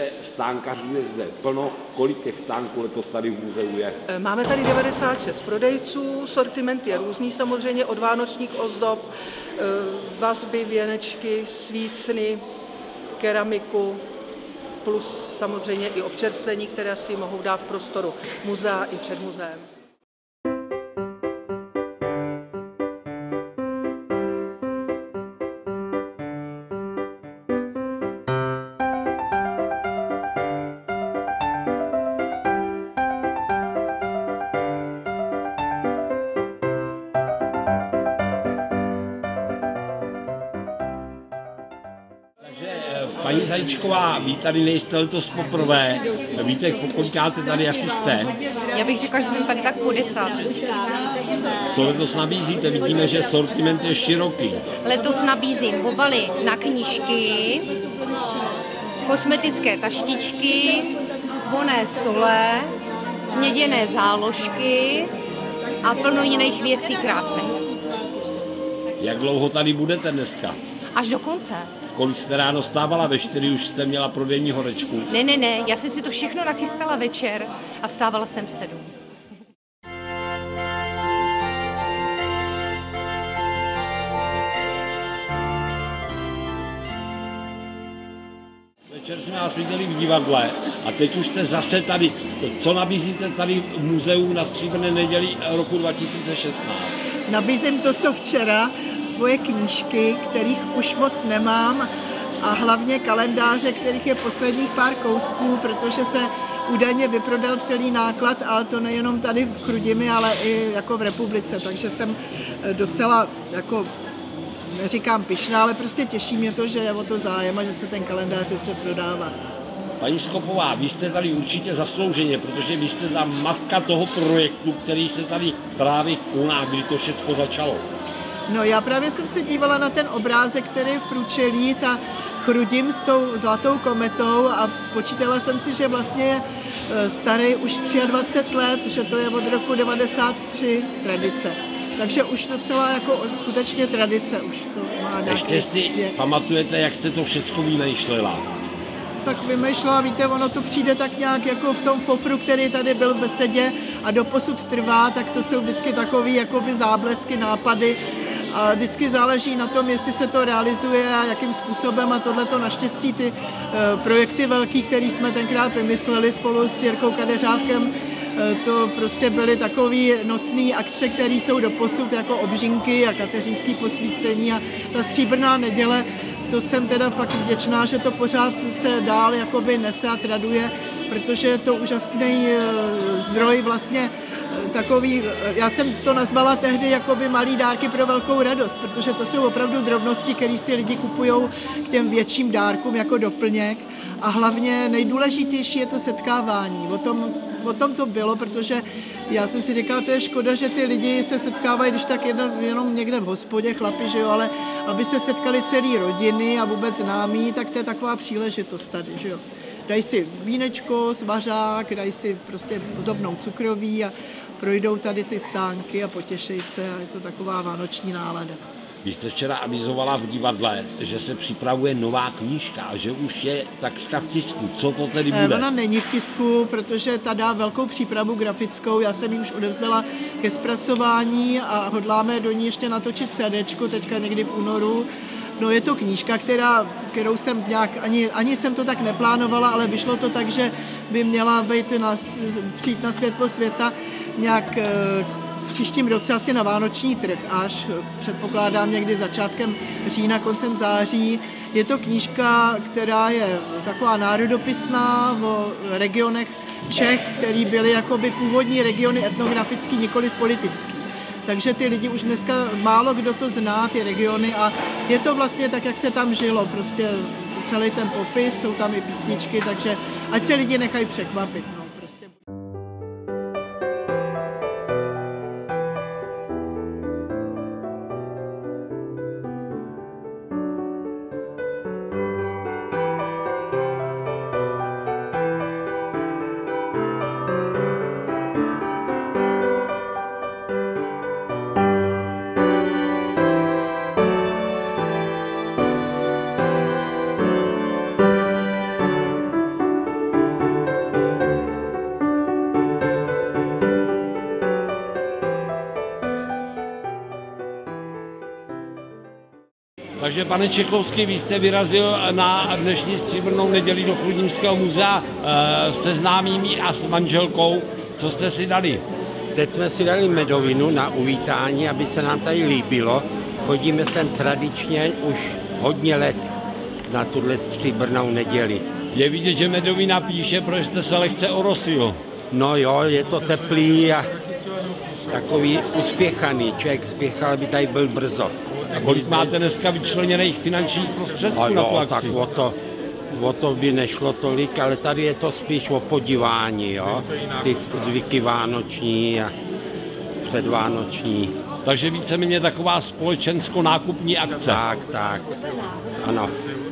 stánkařů je zde plno. Kolik těch stánků letos tady v muzeu je? Máme tady 96 prodejců, sortiment je různý samozřejmě, od vánočních ozdob, vazby, věnečky, svícny, keramiku, plus samozřejmě i občerstvení, které si mohou dát v prostoru muzea i před muzeem. Paní Zajíčková, vy tady nejste letos poprvé, víte, pokolikáte tady asi jste? Já bych řekla, že jsem tady tak po 10. Co letos nabízíte? Vidíme, že sortiment je široký. Letos nabízím obaly na knížky, kosmetické taštičky, vonné sole, měděné záložky a plno jiných věcí krásných. Jak dlouho tady budete dneska? Až do konce. Kolik jste ráno stávala, ve 4 už jste měla prodejní horečku? Ne, já jsem si to všechno nachystala večer a vstávala jsem v 7. Večer jsme vás viděli v divadle a teď už jste zase tady. Co nabízíte tady v muzeu na Stříbrné neděli roku 2016? Nabízím to, co včera, svoje knížky, kterých už moc nemám, a hlavně kalendáře, kterých je posledních pár kousků, protože se údajně vyprodal celý náklad, ale to nejenom tady v Chrudimi, ale i jako v republice, takže jsem docela, jako neříkám pyšná, ale prostě těší mě to, že je o to zájem a že se ten kalendář dobře prodává. Paní Skopová, vy jste tady určitě zaslouženě, protože vy jste ta matka toho projektu, který se tady právě koná, kdy to všechno začalo. No já právě jsem se dívala na ten obrázek, který je v průčelí, ta Chrudim s tou zlatou kometou, a spočítala jsem si, že vlastně je starý už 23 let, že to je od roku 93 tradice. Takže už docela jako skutečně tradice, už to má nějaké. Ještě si pamatujete, jak jste to všechno vymýšlela? Tak vymýšlela, víte, ono to přijde tak nějak jako v tom fofru, který tady byl v besedě a doposud trvá, tak to jsou vždycky takové jakoby záblesky, nápady. A vždycky záleží na tom, jestli se to realizuje a jakým způsobem, a tohleto naštěstí ty projekty velký, které jsme tenkrát vymysleli spolu s Jirkou Kadeřávkem, to prostě byly takové nosné akce, které jsou doposud jako obžinky a kateřínské posvícení a ta Stříbrná neděle, to jsem teda fakt vděčná, že to pořád se dál jakoby nese a traduje, protože je to úžasný zdroj vlastně takový, já jsem to nazvala tehdy jakoby malý dárky pro velkou radost, protože to jsou opravdu drobnosti, které si lidi kupujou k těm větším dárkům jako doplněk, a hlavně nejdůležitější je to setkávání. O tom to bylo, protože já jsem si říkala, to je škoda, že ty lidi se setkávají, když tak jenom někde v hospodě, chlapi, že jo, ale aby se setkali celý rodiny a vůbec známí, tak to je taková příležitost tady, že jo. Dají si vínečko, svařák, dají si prostě zobnou cukroví a projdou tady ty stánky a potěšej se, a je to taková vánoční nálada. Vy jste včera avizovala v divadle, že se připravuje nová knížka a že už je takřka v tisku. Co to tedy bude? Ona není v tisku, protože ta dá velkou přípravu grafickou. Já jsem ji už odevzdala ke zpracování a hodláme do ní ještě natočit CDčko teďka někdy v únoru. No je to knížka, kterou jsem nějak, ani jsem to tak neplánovala, ale vyšlo to tak, že by měla přijít na světlo světa nějak v příštím roce asi na vánoční trh, až předpokládám někdy začátkem října, koncem září. Je to knížka, která je taková národopisná o regionech Čech, který byly jakoby původní regiony etnografický, nikoli politický. Takže ty lidi už dneska málo kdo to zná, ty regiony, a je to vlastně tak, jak se tam žilo, prostě celý ten popis, jsou tam i písničky, takže ať se lidi nechají překvapit. No. protože pane Čechovský, vy jste vyrazil na dnešní stříbrnou neděli do Chrudimského muzea se známými a s manželkou. Co jste si dali? Teď jsme si dali medovinu na uvítání, aby se nám tady líbilo. Chodíme sem tradičně už hodně let na tuhle stříbrnou neděli. Je vidět, že medovina píše, protože jste se lehce orosil. No jo, je to teplý a takový uspěchaný. Člověk spěchal, aby tady byl brzo. A kolik máte dneska vyčleněných finančních prostředků na tu akci? Tak o to by nešlo tolik, ale tady je to spíš o podívání, jo? Ty zvyky vánoční a předvánoční. Takže víceméně taková společensko-nákupní akce. Tak, ano.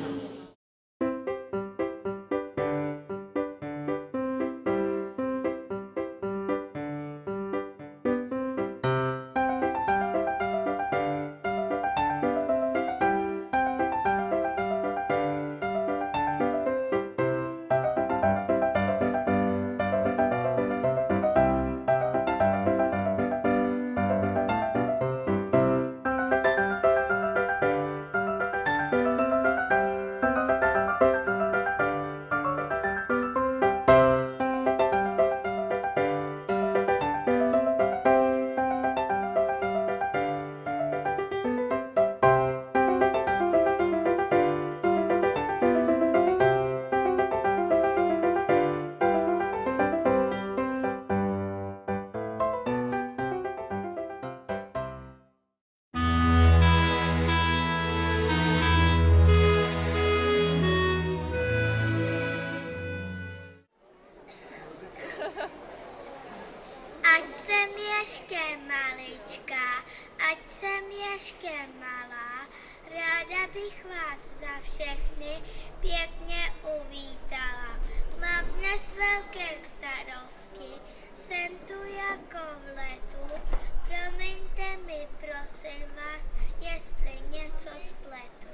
Ať jsem ještě maličká, ať jsem ještě malá, ráda bych vás za všechny pěkně uvítala. Mám dnes velké starosti, jsem tu jako v letu, promiňte mi prosím vás, jestli něco spletu.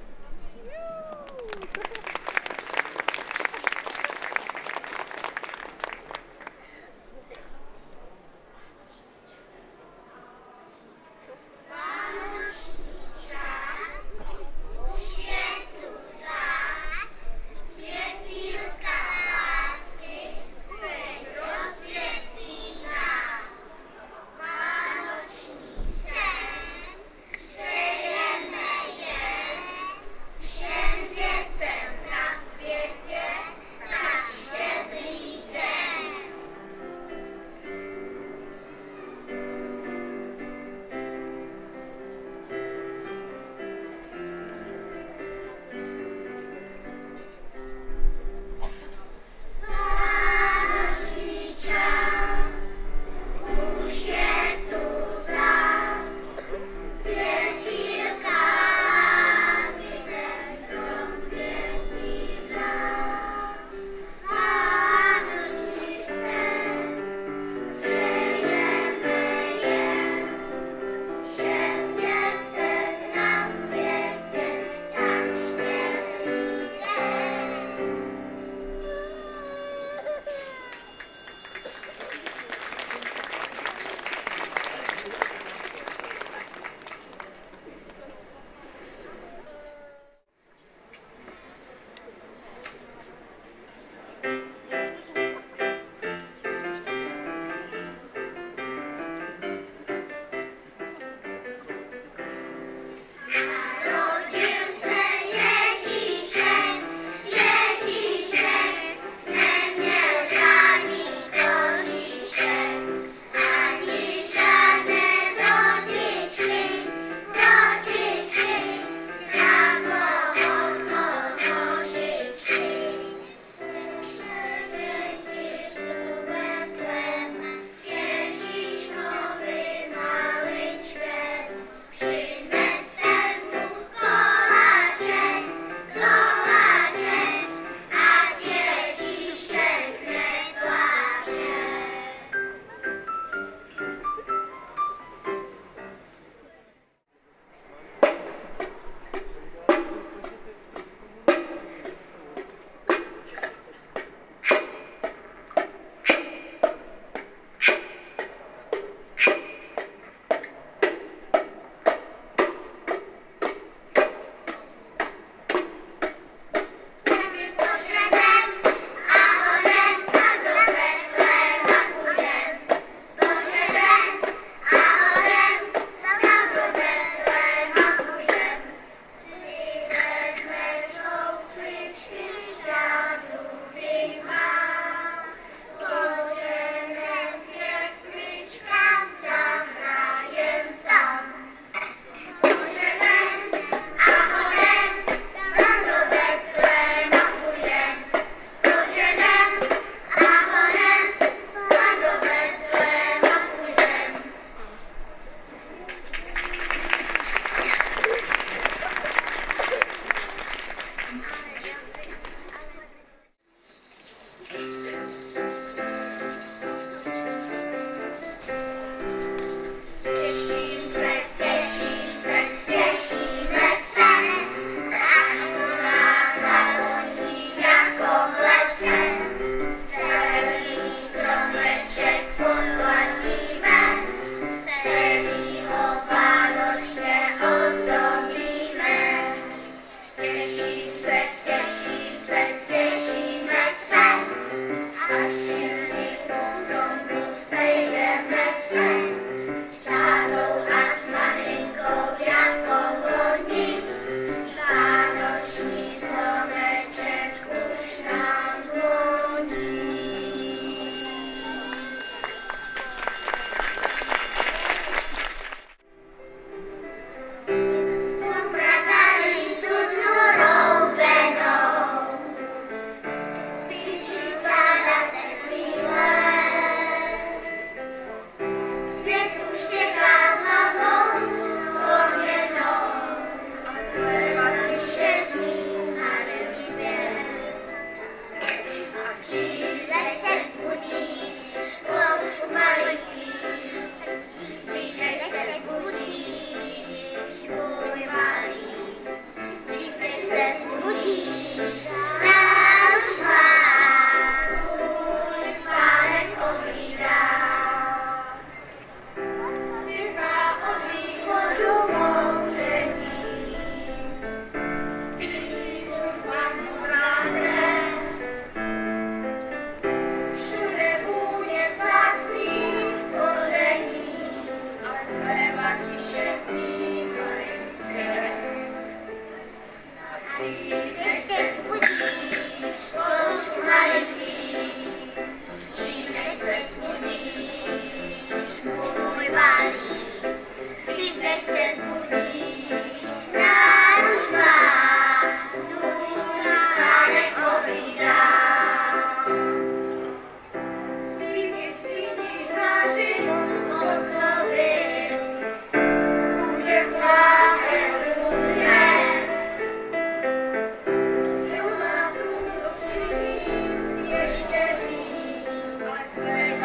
Přejeme jen všem dětem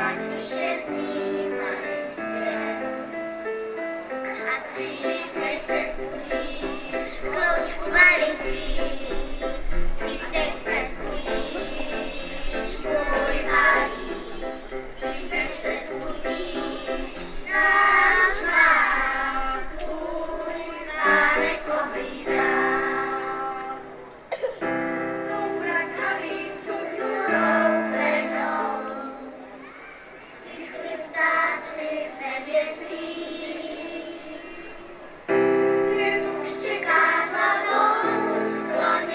tiše zní malý zpěv. A dřív než se zbudíš, kloučku malinký, dřív než se zbudíš, můj malý, dřív než se zbudíš, náruč má tvůj sánek oblídá. Soumrak a výstup loupenou, stichli ptáci ve větvích. Svět už čeká za mnou, skloň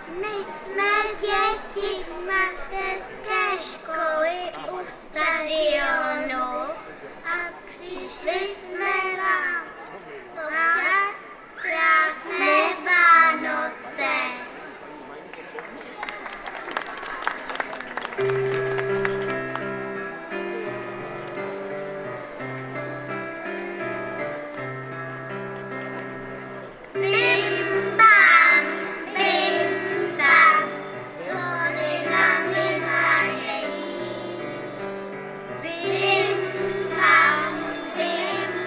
My jsme děti mateřské školy u stadionu a přišli jsme vám popřát krásné Vánoce. Bim, bam, bim,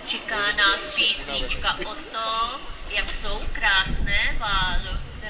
Čeká nás písnička o tom, jak jsou krásné Vánoce.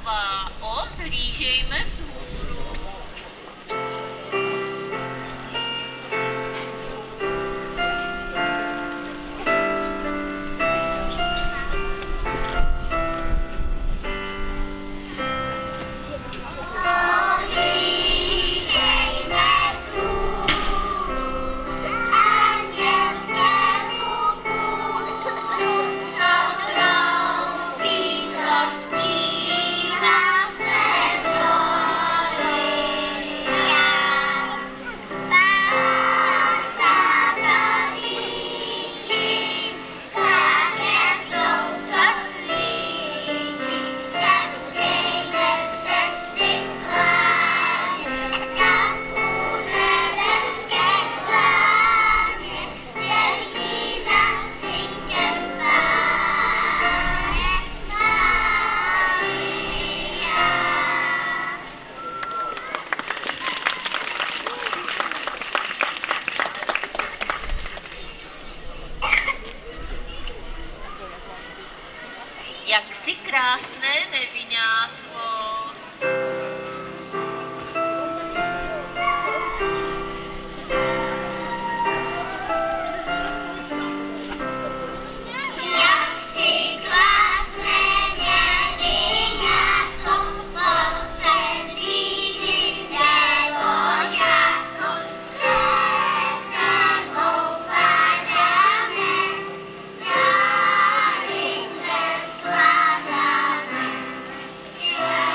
Adamová o Zhlížejme vzhůru. Jak si krásné nevinátko. Yeah.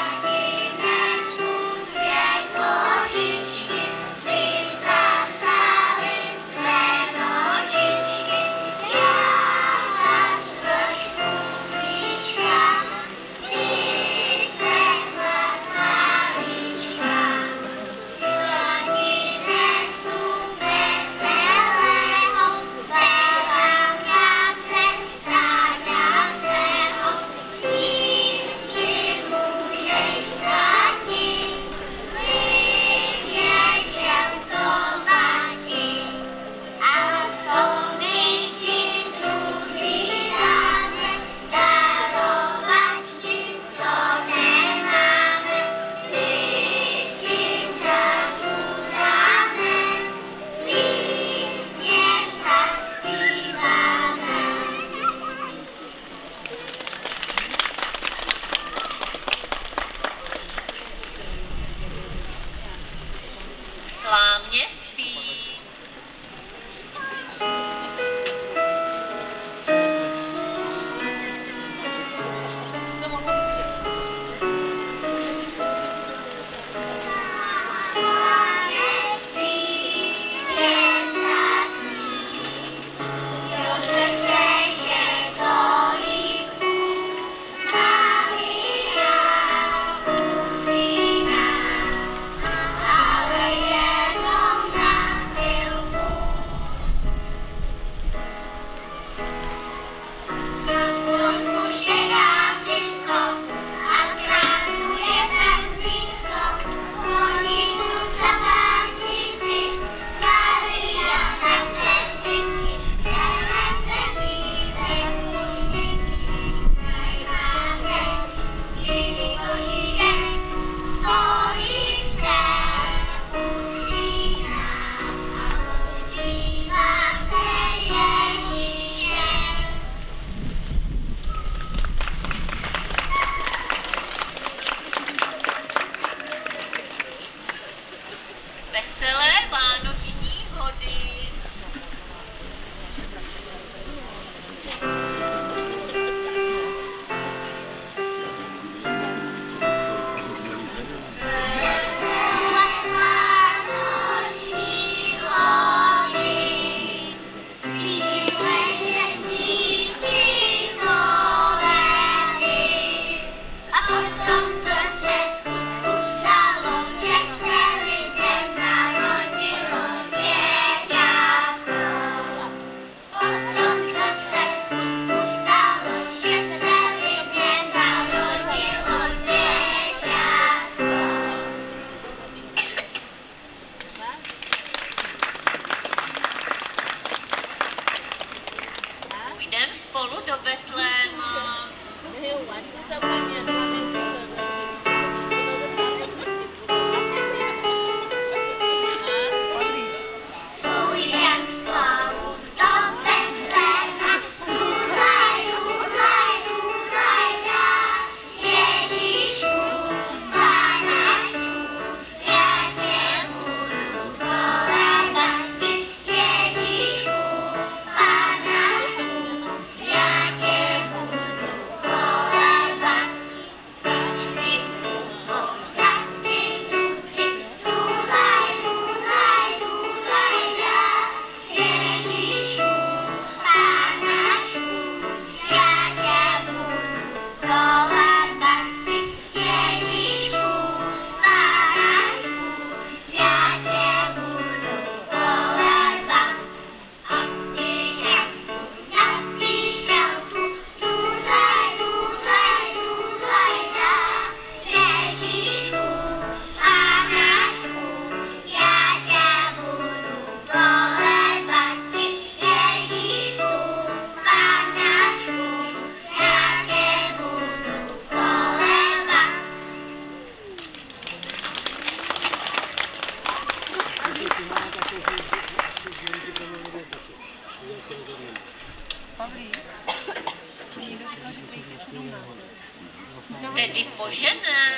Tedy požené.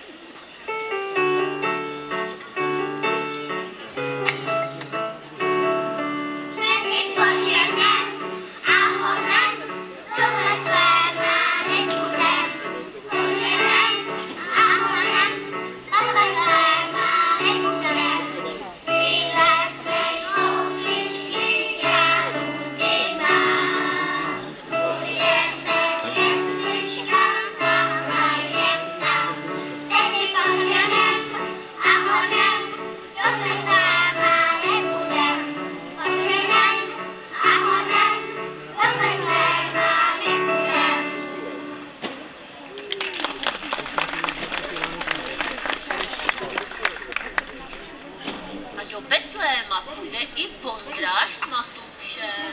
Do Betléma půjde i Vondráš s Matoušem.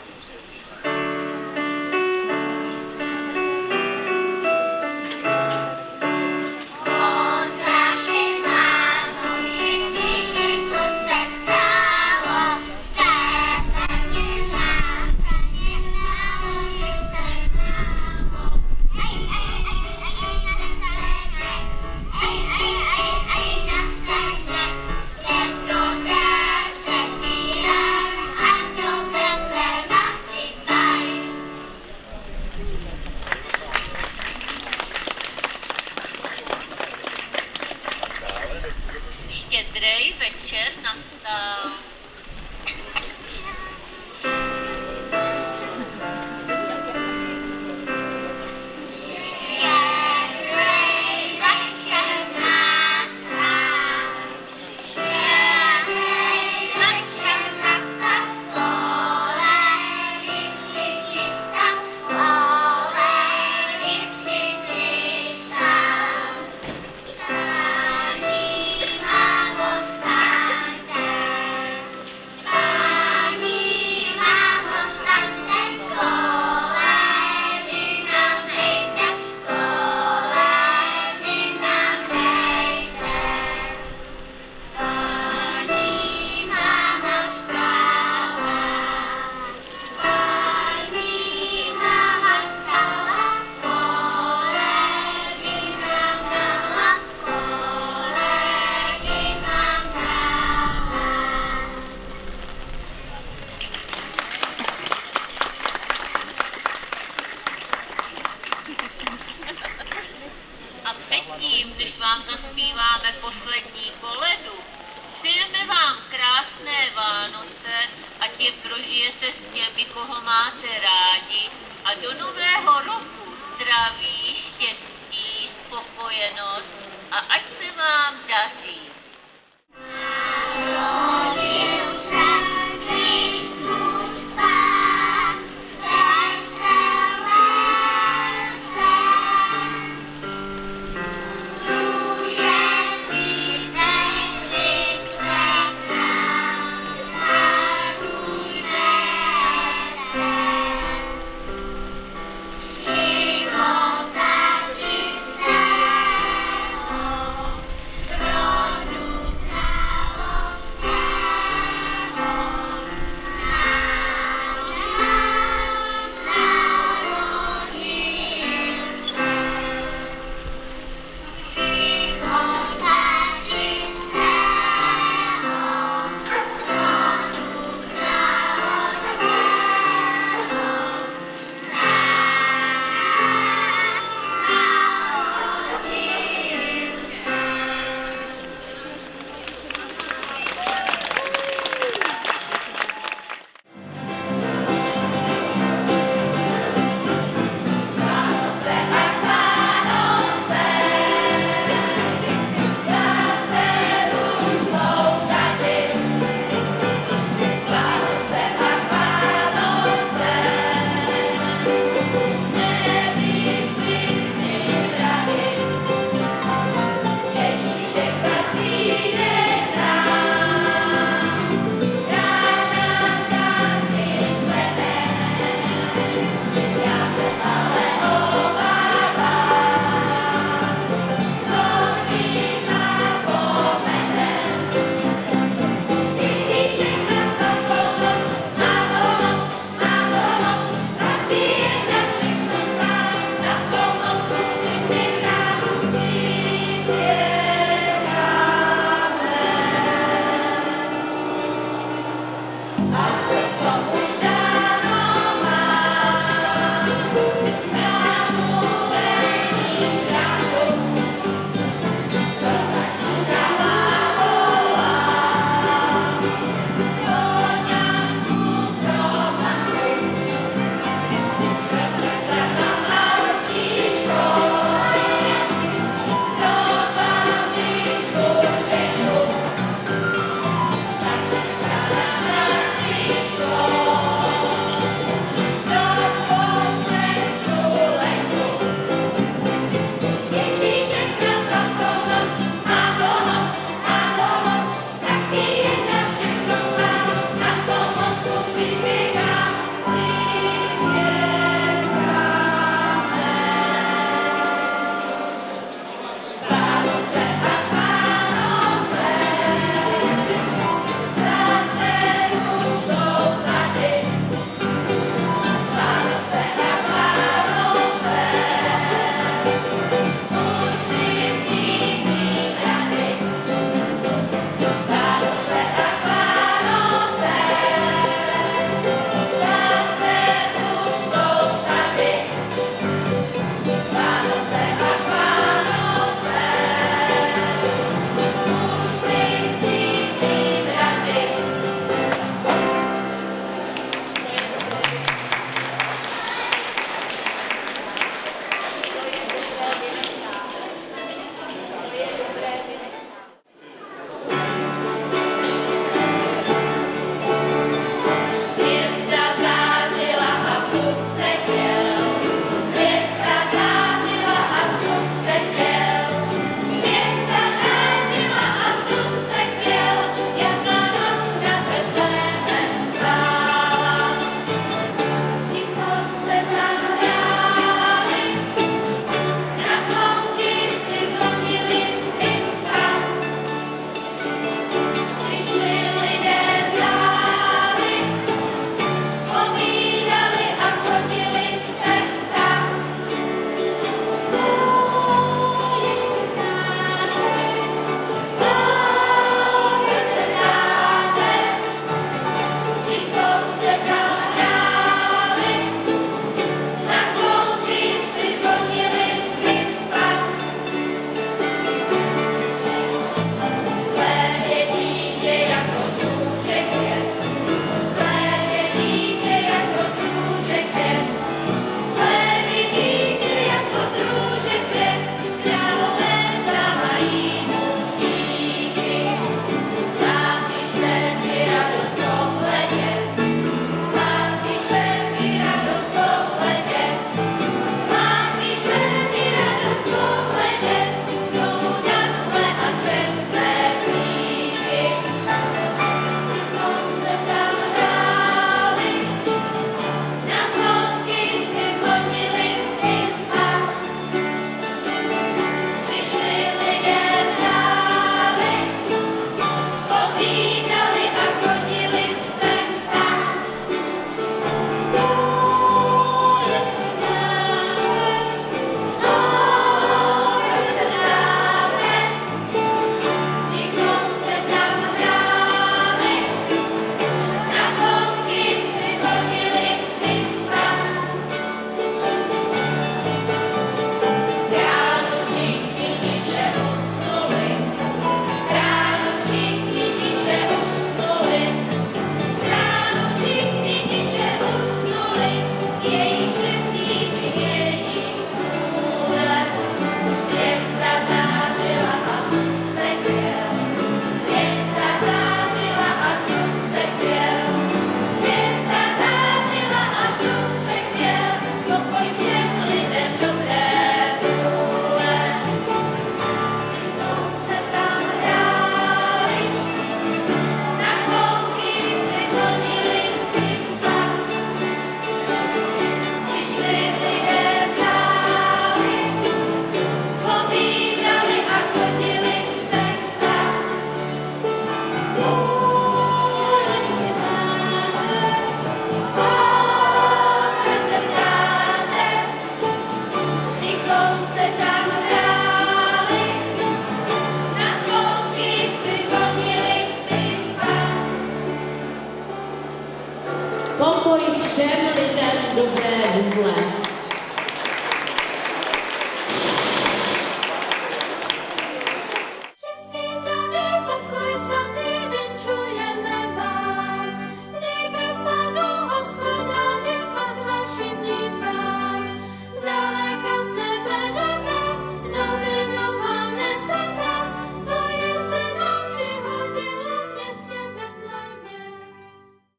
Štědrej večer nastal. A předtím, než vám zaspíváme poslední koledu, přejeme vám krásné Vánoce, ať je prožijete s těmi, koho máte rádi, a do nového roku zdraví, štěstí, spokojenost a ať se vám daří.